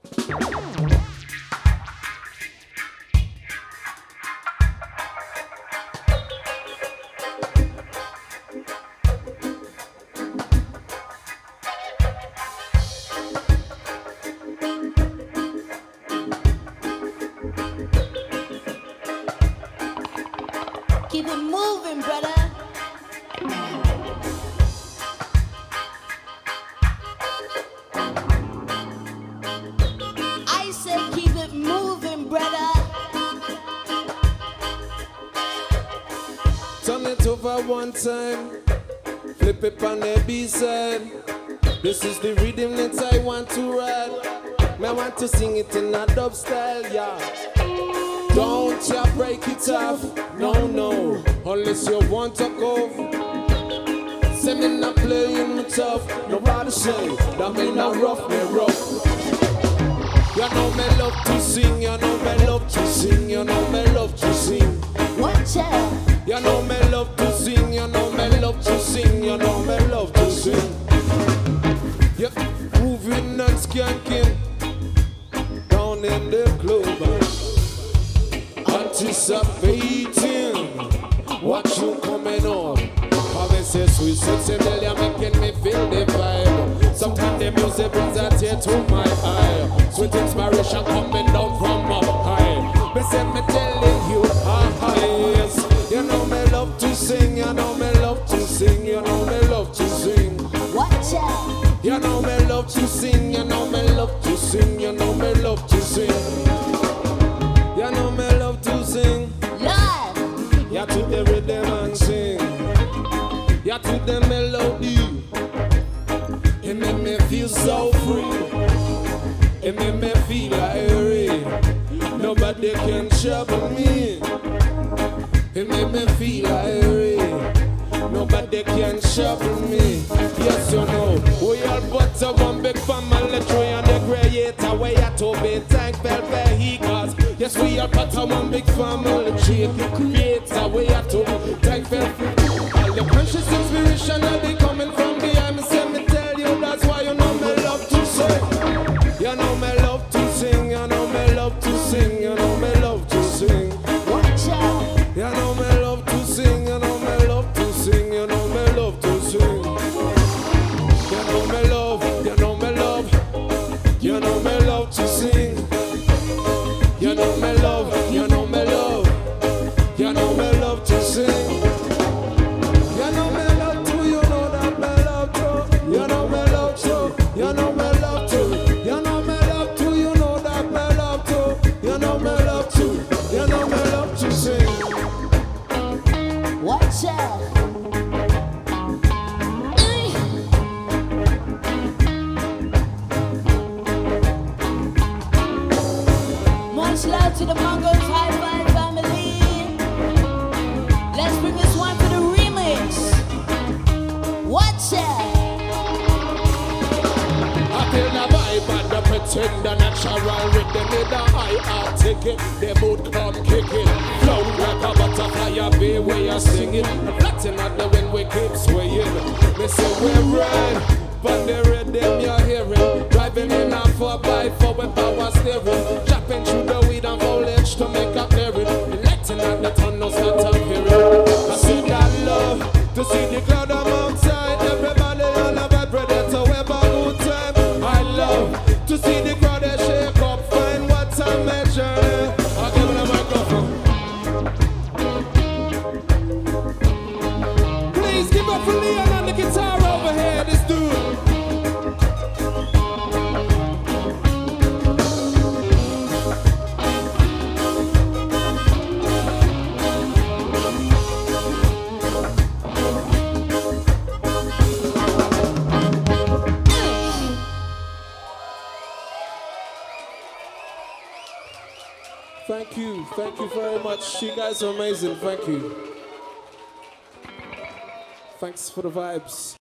Keep it moving, brother. I said keep it moving, brother. Turn it over one time, flip it on the B-side. This is the rhythm that I want to ride. I want to sing it in a dub style, yeah. Don't ya break it off, no, no, unless you want to go. Say me not playing me tough, nobody say that me not rough, me rough. You know me love to sing, you know me love to sing, you know me love to sing. Watch out. You know me love to sing, you know me love to sing, you know me love to sing. Yep, moving and skanking down in the club. Anticipating what you coming on. Obviously, sweet sexy melody making me feel the vibe. Sometimes the music brings a tear to my eye. Sweet inspiration coming down from my high. Me say me telling you, yes. You know me love to sing, you know me love to sing, you know me love to sing. Watch out. You know me love to sing, you know me love to sing, you know me love to sing. You know me love to sing. Lord. Yeah, to the rhythm and sing. Yeah, to the melody. It make me feel so free. It make me feel like nobody can trouble me. It make me feel like nobody can trouble me. Yes, you know, we all but a one big family tree and the creator way to be thankful for he cause. Yes, we are but a one big family tree. The creator way to be thankful for all the precious inspiration that be coming from behind me. Say me tell you that's why you know me love to sing. You know me love to sing. You know me love to sing. You know me love to sing. Watch out. You know me love to sing. You know me love to sing. You know me love to sing. You know me love. You know me love. You know me love to sing. You know me love. You know me love. You know me love to sing. You know me love to. You know that me love to. You know me love to. You know me love to. You know me love to. You know that me love to. You know me love to. You know me love to sing. Watch out. Much love to the Mongols High Five family. Let's bring this one to the remix. Watch out. I feel the vibe and the pretend the natural rhythm in the high art ticket. The boot come kicking. Flow like a butterfly, a bee way you singing. Flatting at the wind we keep swaying. Me say we're right, but the rhythm you're hearing. Driving in a 4x4 with power steering. Chopping through the weed and foliage to make a clearing. Letting out the tunnels not appearing. I see that love to see the cloud I'm outside. Everybody on a vibrator to have a good time. I love to see the crowd they shake up, find what I'm measuring. I'll give it a microphone. Please give up for Leon on the guitar over here, this dude. Thank you very much. You guys are amazing. Thank you. Thanks for the vibes.